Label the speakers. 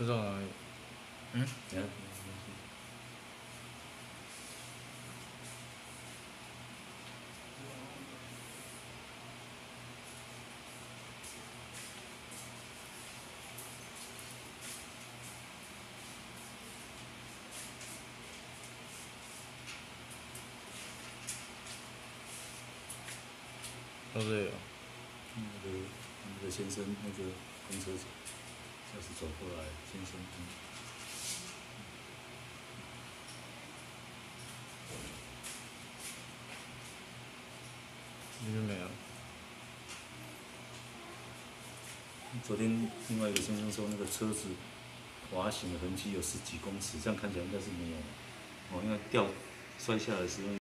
Speaker 1: 不知道哪里。
Speaker 2: 嗯，等下。
Speaker 1: 到这里了。
Speaker 2: 那个先生，那个公车驾驶走过来，先生。
Speaker 1: 里面没了。
Speaker 2: 昨天另外一个先生说，那个车子滑行的痕迹有10几公尺，这样看起来应该是没有。因为摔下来的时候。